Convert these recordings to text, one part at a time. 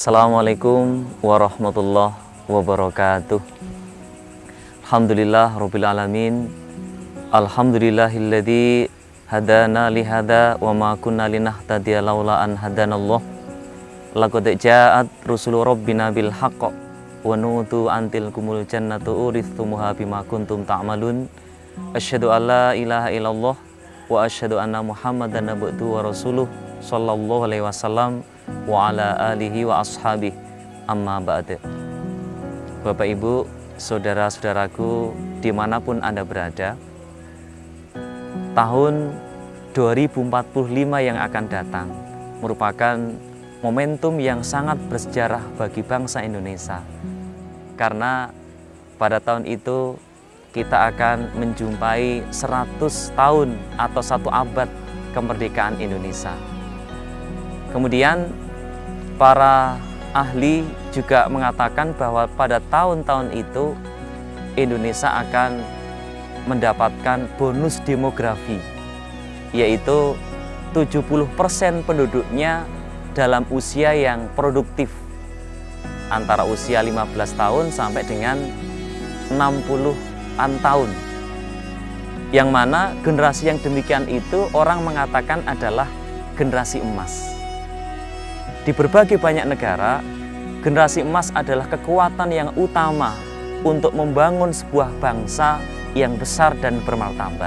Assalamualaikum warahmatullahi wabarakatuh. Alhamdulillah rabbil alamin. Alhamdulillahilladzi hadana lihada wa ma kunna linahtadiya laula an hadanallah. Laqad ja'at rusulu rabbina bil haqq wa nutu antil kumul jannatu urithumuha bima kuntum ta'malun. Asyhadu an la ilaha illallah wa asyhadu anna muhammadan abduhu wa rasuluh sallallahu alaihi wasallam wa ala alihi wa ashabihi, amma ba'd. Bapak Ibu, saudara-saudaraku dimanapun Anda berada, tahun 2045 yang akan datang merupakan momentum yang sangat bersejarah bagi bangsa Indonesia, karena pada tahun itu kita akan menjumpai 100 tahun atau 1 abad kemerdekaan Indonesia. Kemudian para ahli juga mengatakan bahwa pada tahun-tahun itu Indonesia akan mendapatkan bonus demografi, yaitu 70% penduduknya dalam usia yang produktif, antara usia 15 tahun sampai dengan 60-an tahun. Yang mana generasi yang demikian itu orang mengatakan adalah generasi emas. Di berbagai banyak negara, generasi emas adalah kekuatan yang utama untuk membangun sebuah bangsa yang besar dan bermartabat.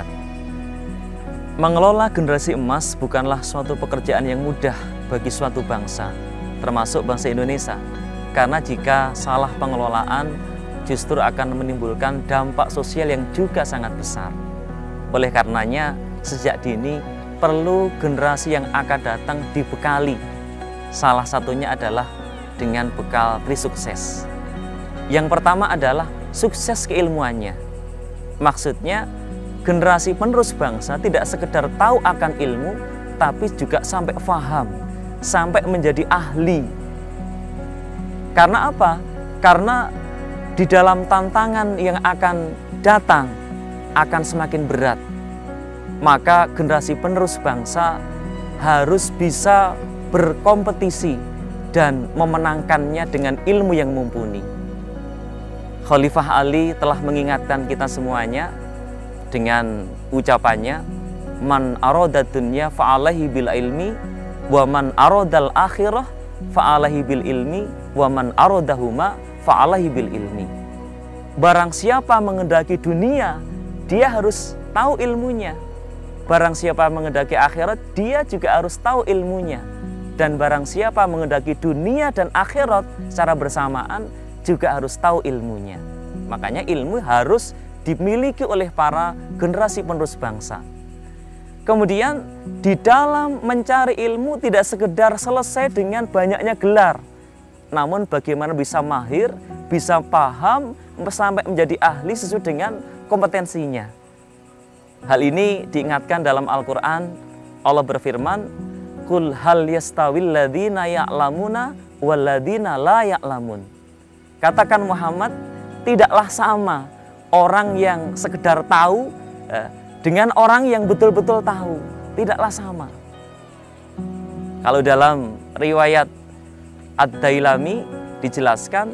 Mengelola generasi emas bukanlah suatu pekerjaan yang mudah bagi suatu bangsa, termasuk bangsa Indonesia. Karena jika salah pengelolaan, justru akan menimbulkan dampak sosial yang juga sangat besar. Oleh karenanya, sejak dini perlu generasi yang akan datang dibekali. Salah satunya adalah dengan bekal trisukses. Yang pertama adalah sukses keilmuannya. Maksudnya, generasi penerus bangsa tidak sekedar tahu akan ilmu, tapi juga sampai faham, sampai menjadi ahli. Karena apa? Karena di dalam tantangan yang akan datang akan semakin berat. Maka generasi penerus bangsa harus bisa berkompetisi dan memenangkannya dengan ilmu yang mumpuni. Khalifah Ali telah mengingatkan kita semuanya dengan ucapannya, man aradad dunya fa'alaihi bil ilmi wa man aradal akhirah fa'alaihi bil ilmi wa man aradahuma fa'alaihi bil ilmi. Barang siapa mengendaki dunia, dia harus tahu ilmunya. Barang siapa mengendaki akhirat, dia juga harus tahu ilmunya. Dan barang siapa mengendaki dunia dan akhirat secara bersamaan juga harus tahu ilmunya. Makanya ilmu harus dimiliki oleh para generasi penerus bangsa. Kemudian di dalam mencari ilmu tidak sekedar selesai dengan banyaknya gelar, namun bagaimana bisa mahir, bisa paham, sampai menjadi ahli sesuai dengan kompetensinya. Hal ini diingatkan dalam Al-Quran. Allah berfirman, Qul hal yastawil ladzina ya'lamuna wal ladzina la ya'lamun. Katakan Muhammad, tidaklah sama orang yang sekedar tahu dengan orang yang betul-betul tahu. Tidaklah sama. Kalau dalam riwayat Ad-Dailami dijelaskan,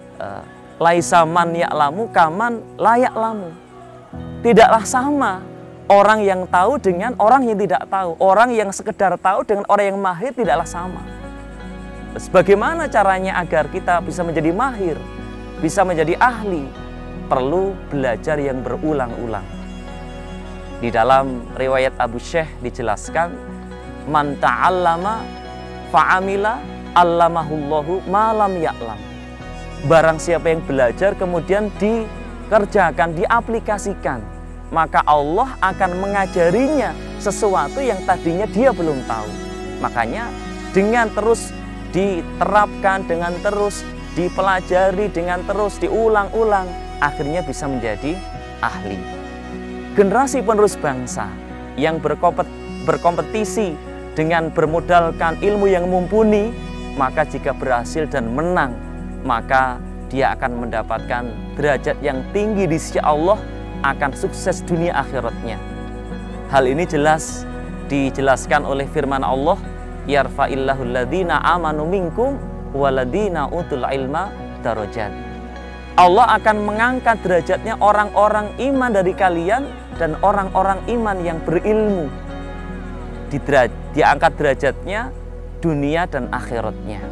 laisa man ya'lamu kaman la ya'lamu. Tidaklah sama orang yang tahu dengan orang yang tidak tahu. Orang yang sekedar tahu dengan orang yang mahir tidaklah sama. Bagaimana caranya agar kita bisa menjadi mahir, bisa menjadi ahli? Perlu belajar yang berulang-ulang. Di dalam riwayat Abu Syekh dijelaskan, man ta'allama fa'amila allamahullahu ma lam ya'lam. Barang siapa yang belajar kemudian dikerjakan, diaplikasikan, maka Allah akan mengajarinya sesuatu yang tadinya dia belum tahu. Makanya dengan terus diterapkan, dengan terus dipelajari, dengan terus diulang-ulang, akhirnya bisa menjadi ahli. Generasi penerus bangsa yang berkompetisi dengan bermodalkan ilmu yang mumpuni, maka jika berhasil dan menang, maka dia akan mendapatkan derajat yang tinggi di sisi Allah, akan sukses dunia akhiratnya. Hal ini jelas dijelaskan oleh firman Allah, yarfa'illahu alladhina amanu minkum waladina utul ilma darajat. Allah akan mengangkat derajatnya orang-orang iman dari kalian dan orang-orang iman yang berilmu. Diangkat derajatnya dunia dan akhiratnya.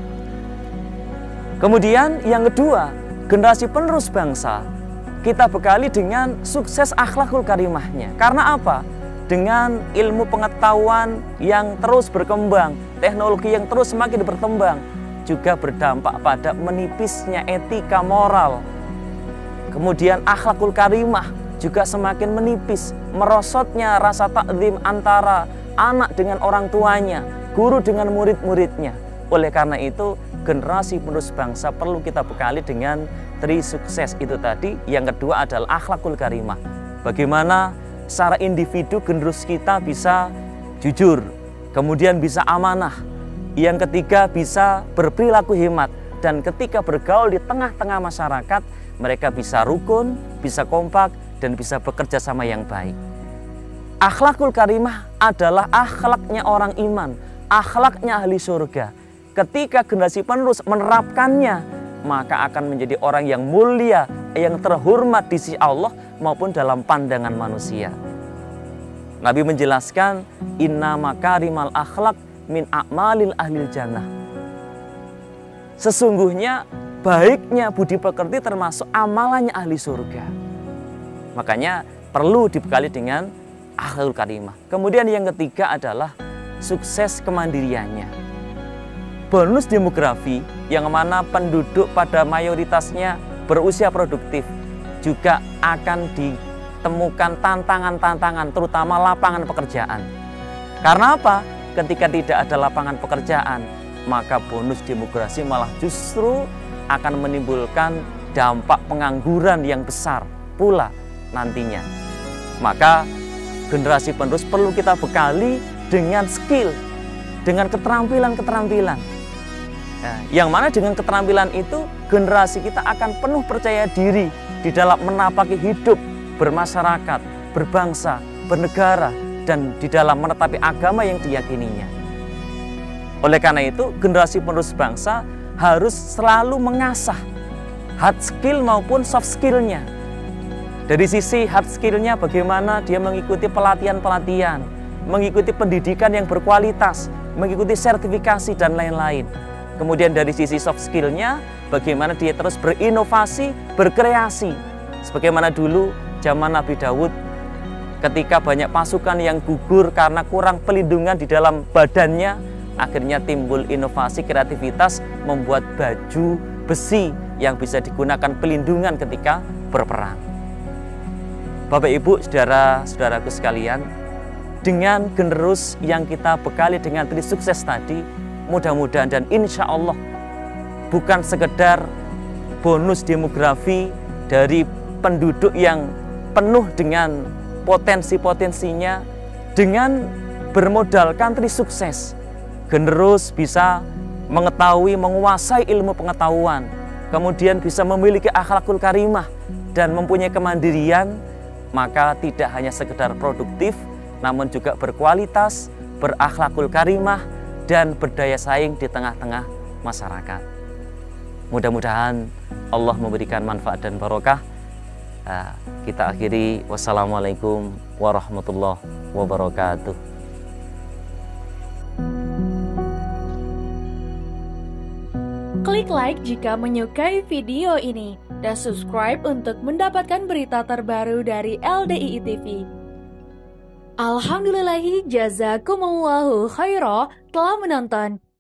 Kemudian yang kedua, generasi penerus bangsa kita bekali dengan sukses akhlakul karimahnya. Karena apa? Dengan ilmu pengetahuan yang terus berkembang, teknologi yang terus semakin berkembang, juga berdampak pada menipisnya etika moral. Kemudian akhlakul karimah juga semakin menipis, merosotnya rasa takzim antara anak dengan orang tuanya, guru dengan murid-muridnya. Oleh karena itu, generasi penerus bangsa perlu kita bekali dengan tri sukses itu tadi. Yang kedua adalah akhlakul karimah. Bagaimana secara individu generasi kita bisa jujur, kemudian bisa amanah. Yang ketiga bisa berperilaku hemat, dan ketika bergaul di tengah-tengah masyarakat mereka bisa rukun, bisa kompak, dan bisa bekerja sama yang baik. Akhlakul karimah adalah akhlaknya orang iman, akhlaknya ahli surga. Ketika generasi penerus menerapkannya, maka akan menjadi orang yang mulia, yang terhormat di sisi Allah maupun dalam pandangan manusia. Nabi menjelaskan, inna makarimal akhlak min a'malil ahlil jannah. Sesungguhnya baiknya budi pekerti termasuk amalannya ahli surga. Makanya perlu dibekali dengan akhlakul karimah. Kemudian yang ketiga adalah sukses kemandiriannya. Bonus demografi yang mana penduduk pada mayoritasnya berusia produktif juga akan ditemukan tantangan-tantangan, terutama lapangan pekerjaan. Karena apa? Ketika tidak ada lapangan pekerjaan, maka bonus demografi malah justru akan menimbulkan dampak pengangguran yang besar pula nantinya. Maka generasi penerus perlu kita bekali dengan skill, dengan keterampilan-keterampilan. Nah, yang mana dengan keterampilan itu generasi kita akan penuh percaya diri di dalam menapaki hidup, bermasyarakat, berbangsa, bernegara, dan di dalam menetapi agama yang diyakininya. Oleh karena itu, generasi penerus bangsa harus selalu mengasah hard skill maupun soft skillnya. Dari sisi hard skillnya, bagaimana dia mengikuti pelatihan-pelatihan, mengikuti pendidikan yang berkualitas, mengikuti sertifikasi dan lain-lain. Kemudian dari sisi soft skillnya, bagaimana dia terus berinovasi, berkreasi. Sebagaimana dulu zaman Nabi Daud, ketika banyak pasukan yang gugur karena kurang pelindungan di dalam badannya, akhirnya timbul inovasi, kreativitas, membuat baju besi yang bisa digunakan pelindungan ketika berperang. Bapak Ibu, saudara-saudaraku sekalian, dengan generus yang kita bekali dengan tri sukses tadi, mudah-mudahan dan insya Allah bukan sekedar bonus demografi dari penduduk yang penuh dengan potensi-potensinya, dengan bermodalkan tri sukses, generus bisa mengetahui, menguasai ilmu pengetahuan, kemudian bisa memiliki akhlakul karimah dan mempunyai kemandirian, maka tidak hanya sekedar produktif, namun juga berkualitas, berakhlakul karimah, dan berdaya saing di tengah-tengah masyarakat. Mudah-mudahan Allah memberikan manfaat dan barokah. Kita akhiri, wassalamualaikum warahmatullahi wabarakatuh. Klik like jika menyukai video ini dan subscribe untuk mendapatkan berita terbaru dari LDII TV. Alhamdulillahi jazakumullahu khairah telah menonton.